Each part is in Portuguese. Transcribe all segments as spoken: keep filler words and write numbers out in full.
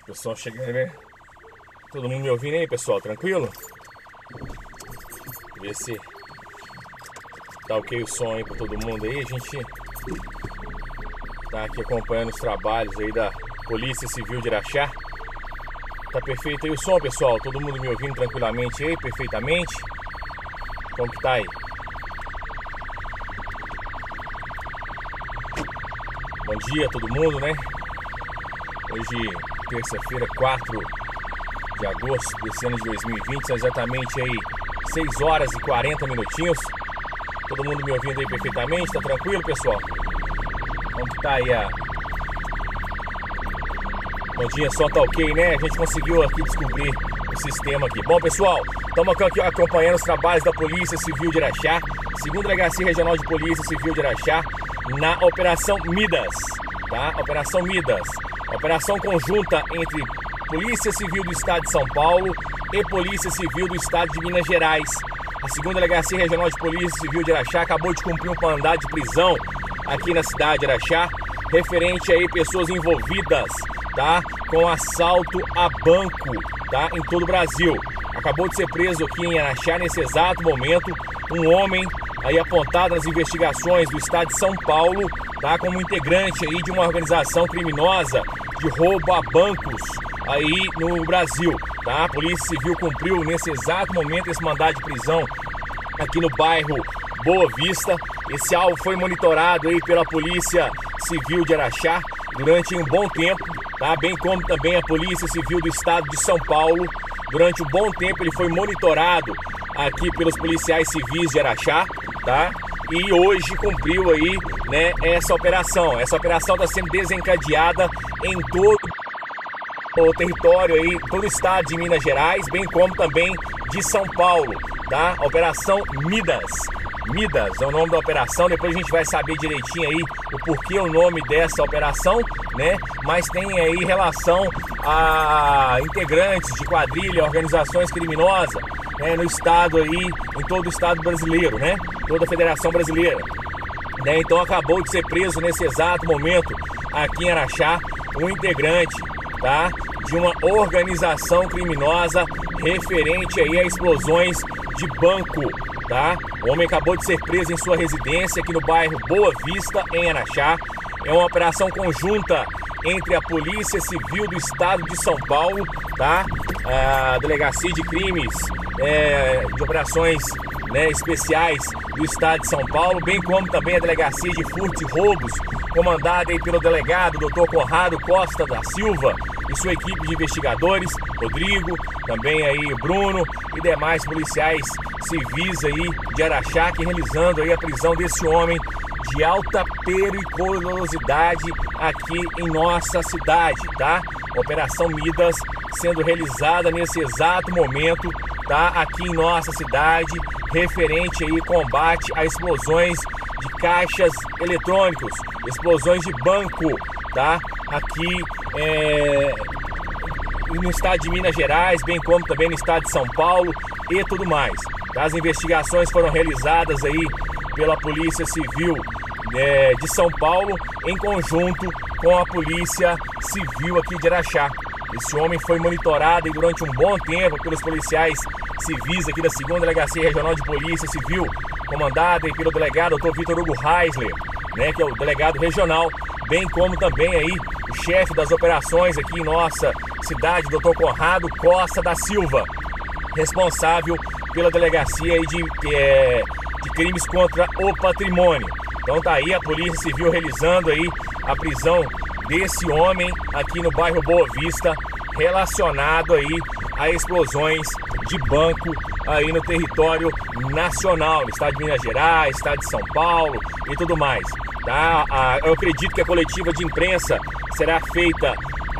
Pessoal chegando, né? Todo mundo me ouvindo aí, pessoal? Tranquilo? Ver se tá ok o som aí pra todo mundo aí. A gente tá aqui acompanhando os trabalhos aí da Polícia Civil de Araxá. Tá perfeito aí o som, pessoal? Todo mundo me ouvindo tranquilamente aí, perfeitamente? Como que tá aí? Bom dia a todo mundo, né? Hoje, terça-feira, quatro de agosto desse ano de dois mil e vinte, são exatamente aí seis horas e quarenta minutinhos. Todo mundo me ouvindo aí perfeitamente? Tá tranquilo, pessoal? Como que tá aí a... Bom dia, só tá ok, né? A gente conseguiu aqui descobrir o sistema aqui. Bom, pessoal, estamos aqui acompanhando os trabalhos da Polícia Civil de Araxá, segunda Delegacia Regional de Polícia Civil de Araxá, na Operação Midas, tá? Operação Midas. Operação conjunta entre Polícia Civil do Estado de São Paulo e Polícia Civil do Estado de Minas Gerais. A segunda Delegacia Regional de Polícia Civil de Araxá acabou de cumprir um mandado de prisão aqui na cidade de Araxá, referente aí pessoas envolvidas, tá, com assalto a banco, tá, em todo o Brasil. Acabou de ser preso aqui em Araxá nesse exato momento um homem aí apontado nas investigações do Estado de São Paulo, tá, como integrante aí de uma organização criminosa de roubo a bancos aí no Brasil, tá? A Polícia Civil cumpriu nesse exato momento esse mandado de prisão aqui no bairro Boa Vista. Esse alvo foi monitorado aí pela Polícia Civil de Araxá durante um bom tempo, tá? Bem como também a Polícia Civil do Estado de São Paulo. Durante um bom tempo ele foi monitorado aqui pelos policiais civis de Araxá, tá? E hoje cumpriu aí, né, essa operação. Essa operação está sendo desencadeada em todo o território aí, todo o estado de Minas Gerais, bem como também de São Paulo, tá? Operação Midas. Midas é o nome da operação. Depois a gente vai saber direitinho aí o porquê o nome dessa operação, né? Mas tem aí relação a integrantes de quadrilha, organizações criminosas, né, no estado aí, em todo o estado brasileiro, né? Toda a Federação Brasileira, né? Então acabou de ser preso nesse exato momento aqui em Araxá um integrante, tá, de uma organização criminosa referente aí a explosões de banco, tá? O homem acabou de ser preso em sua residência aqui no bairro Boa Vista, em Araxá. É uma operação conjunta entre a Polícia Civil do Estado de São Paulo, tá? A Delegacia de Crimes, é, de Operações, né, Especiais do Estado de São Paulo, bem como também a Delegacia de Furtos e Roubos, comandada aí pelo delegado doutor Conrado Costa da Silva e sua equipe de investigadores, Rodrigo, também aí Bruno e demais policiais civis aí de Araxá, que realizando aí a prisão desse homem de alta periculosidade aqui em nossa cidade, tá? Operação Midas sendo realizada nesse exato momento, tá? Aqui em nossa cidade, referente aí combate a explosões de caixas eletrônicos, explosões de banco, tá? Aqui é, no estado de Minas Gerais, bem como também no estado de São Paulo e tudo mais. As investigações foram realizadas aí pela Polícia Civil é, de São Paulo em conjunto com a Polícia Civil aqui de Araxá. Esse homem foi monitorado aí durante um bom tempo pelos policiais civis aqui da segunda Delegacia Regional de Polícia Civil, comandada aí pelo delegado doutor Vitor Hugo Heisler, né, que é o delegado regional, bem como também aí o chefe das operações aqui em nossa cidade, doutor Conrado Costa da Silva, responsável pela delegacia aí de, é, de crimes contra o patrimônio. Então tá aí a Polícia Civil realizando aí a prisão desse homem aqui no bairro Boa Vista, relacionado aí a explosões de banco aí no território nacional, no estado de Minas Gerais, estado de São Paulo e tudo mais, tá? Eu acredito que a coletiva de imprensa será feita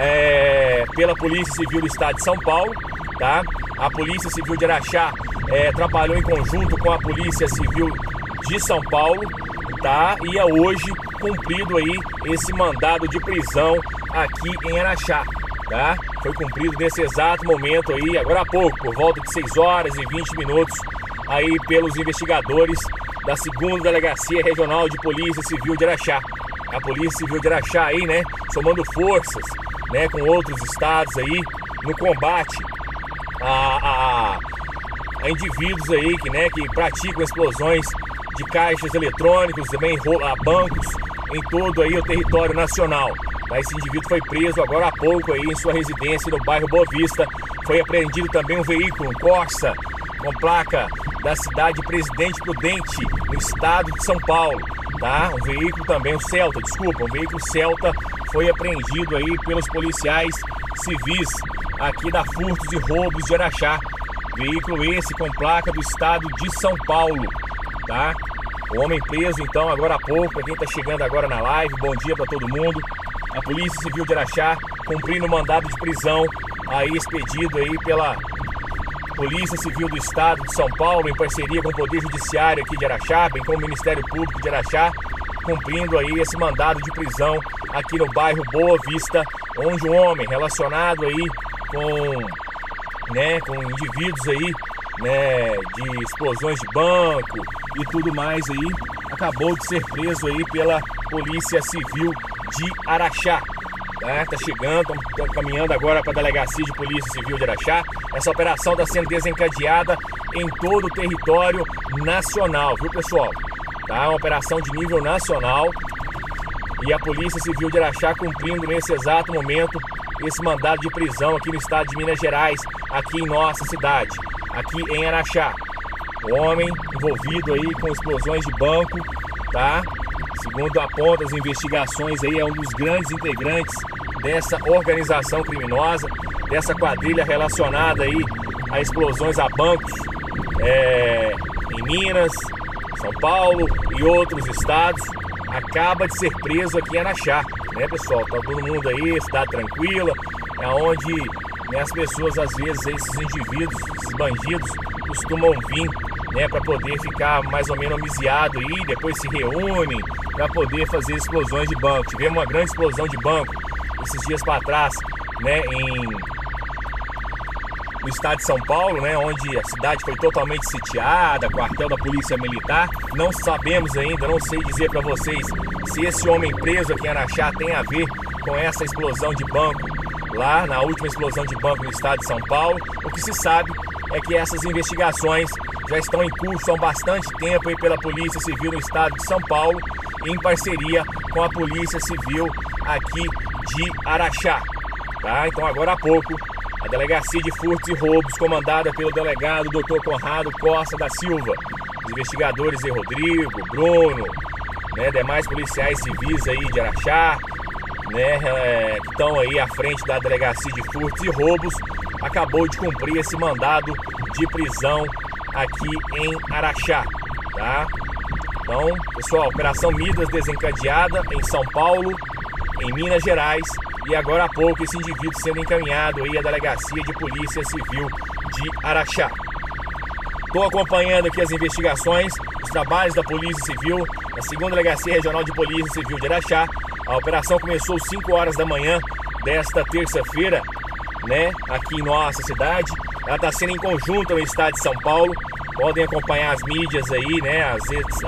é, pela Polícia Civil do Estado de São Paulo, tá? A Polícia Civil de Araxá é, trabalhou em conjunto com a Polícia Civil de São Paulo, tá? E é hoje cumprido aí esse mandado de prisão aqui em Araxá, tá? Foi cumprido nesse exato momento aí, agora há pouco, por volta de seis horas e vinte minutos, aí pelos investigadores da segunda Delegacia Regional de Polícia Civil de Araxá. A Polícia Civil de Araxá aí, né, somando forças né, com outros estados aí no combate a, a, a indivíduos aí que, né, que praticam explosões de caixas eletrônicos, também a bancos em todo aí o território nacional. Esse indivíduo foi preso agora há pouco aí em sua residência no bairro Boa Vista. Foi apreendido também um veículo, um Corsa, com placa da cidade de Presidente Prudente, no estado de São Paulo, tá? Um veículo também, um Celta, desculpa, um veículo Celta foi apreendido aí pelos policiais civis aqui da Furtos e Roubos de Araxá. Veículo esse com placa do estado de São Paulo, tá? O homem preso então agora há pouco, para quem está chegando agora na live, bom dia para todo mundo. A Polícia Civil de Araxá cumprindo o mandado de prisão aí expedido aí pela Polícia Civil do Estado de São Paulo, em parceria com o Poder Judiciário aqui de Araxá, bem como o Ministério Público de Araxá, cumprindo aí esse mandado de prisão aqui no bairro Boa Vista, onde um homem relacionado aí com, né, com indivíduos aí, né, de explosões de banco e tudo mais aí, acabou de ser preso aí pela Polícia Civil de Araxá. Tá, tá chegando, estamos caminhando agora para a Delegacia de Polícia Civil de Araxá. Essa operação está sendo desencadeada em todo o território nacional, viu, pessoal? Tá, uma operação de nível nacional e a Polícia Civil de Araxá cumprindo nesse exato momento esse mandado de prisão aqui no estado de Minas Gerais, aqui em nossa cidade, aqui em Araxá. O homem envolvido aí com explosões de banco, tá? Segundo apontam as investigações, aí é um dos grandes integrantes dessa organização criminosa, dessa quadrilha relacionada aí a explosões a bancos é, em Minas, São Paulo e outros estados. Acaba de ser preso aqui em Araxá, né, pessoal? Tá todo mundo aí, cidade tranquila, é onde, né, as pessoas às vezes, esses indivíduos, esses bandidos, costumam vir, né, para poder ficar mais ou menos amisiado aí, depois se reúnem para poder fazer explosões de banco. Tivemos uma grande explosão de banco esses dias para trás, né, em, no estado de São Paulo, né, onde a cidade foi totalmente sitiada, quartel da Polícia Militar. Não sabemos ainda, não sei dizer para vocês se esse homem preso aqui em Araxá tem a ver com essa explosão de banco lá, na última explosão de banco no estado de São Paulo. O que se sabe é que essas investigações já estão em curso há bastante tempo aí pela Polícia Civil no estado de São Paulo, em parceria com a Polícia Civil aqui de Araxá, tá? Então agora há pouco, a Delegacia de Furtos e Roubos, comandada pelo delegado doutor Conrado Costa da Silva, os investigadores aí, Rodrigo, Bruno, né, demais policiais civis aí de Araxá, né, é, que estão aí à frente da Delegacia de Furtos e Roubos, acabou de cumprir esse mandado de prisão aqui em Araxá, tá? Então, pessoal, Operação Midas desencadeada em São Paulo, em Minas Gerais, e agora há pouco esse indivíduo sendo encaminhado aí à Delegacia de Polícia Civil de Araxá. Estou acompanhando aqui as investigações, os trabalhos da Polícia Civil, na segunda Delegacia Regional de Polícia Civil de Araxá. A operação começou às cinco horas da manhã desta terça-feira, né, aqui em nossa cidade. Ela está sendo em conjunto no estado de São Paulo. Podem acompanhar as mídias aí, né, as,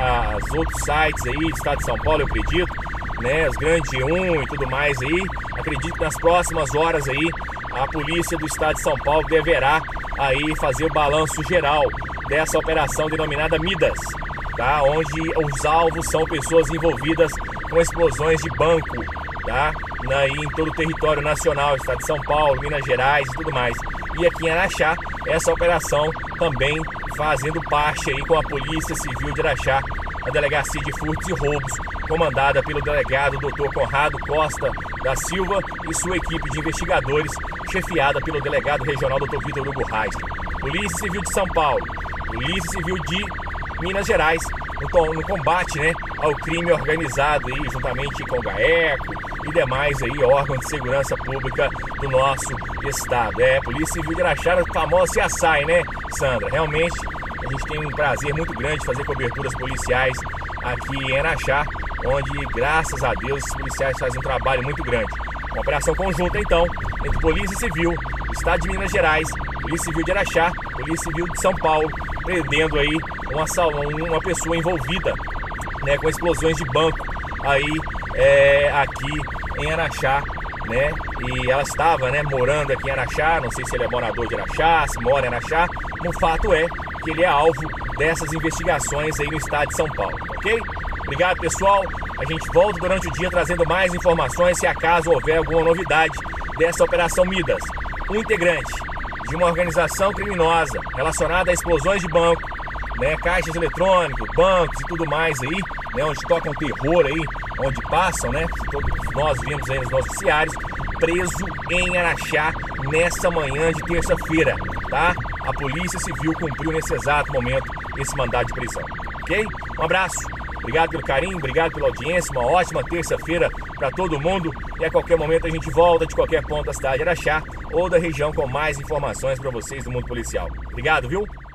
as outros sites aí do estado de São Paulo, eu acredito, né, os grandes G um e tudo mais aí. Acredito que nas próximas horas aí a polícia do estado de São Paulo deverá aí fazer o balanço geral dessa operação denominada Midas, tá, onde os alvos são pessoas envolvidas com explosões de banco, tá, aí em todo o território nacional, estado de São Paulo, Minas Gerais e tudo mais. E aqui em Araxá, essa operação também fazendo parte aí com a Polícia Civil de Araxá, a Delegacia de Furtos e Roubos, comandada pelo delegado doutor Conrado Costa da Silva e sua equipe de investigadores, chefiada pelo delegado regional doutor Vitor Hugo Reis. Polícia Civil de São Paulo, Polícia Civil de Minas Gerais, no, no combate, né, ao crime organizado aí, juntamente com o GAECO e demais aí órgãos de segurança pública do nosso estado. É, Polícia Civil de Araxá, a famosa C S A I, né, Sandra? Realmente, a gente tem um prazer muito grande de fazer coberturas policiais aqui em Araxá, onde, graças a Deus, os policiais fazem um trabalho muito grande. Uma operação conjunta, então, entre Polícia Civil, Estado de Minas Gerais, Polícia Civil de Araxá, Polícia Civil de São Paulo, prendendo aí uma, uma pessoa envolvida, né, com explosões de banco aí é, aqui em Araxá, né? E ela estava, né, morando aqui em Araxá. Não sei se ele é morador de Araxá, se mora em Araxá. O fato é que ele é alvo dessas investigações aí no estado de São Paulo, ok? Obrigado, pessoal. A gente volta durante o dia trazendo mais informações se acaso houver alguma novidade dessa Operação Midas. Um integrante de uma organização criminosa relacionada a explosões de banco, né, caixas eletrônicos, bancos e tudo mais aí, né, onde tocam terror aí, onde passam, né, todos nós vimos aí nos noticiários, preso em Araxá nessa manhã de terça-feira, tá? A Polícia Civil cumpriu nesse exato momento esse mandado de prisão, ok? Um abraço, obrigado pelo carinho, obrigado pela audiência, uma ótima terça-feira para todo mundo e a qualquer momento a gente volta de qualquer ponto da cidade de Araxá ou da região com mais informações para vocês do mundo policial. Obrigado, viu?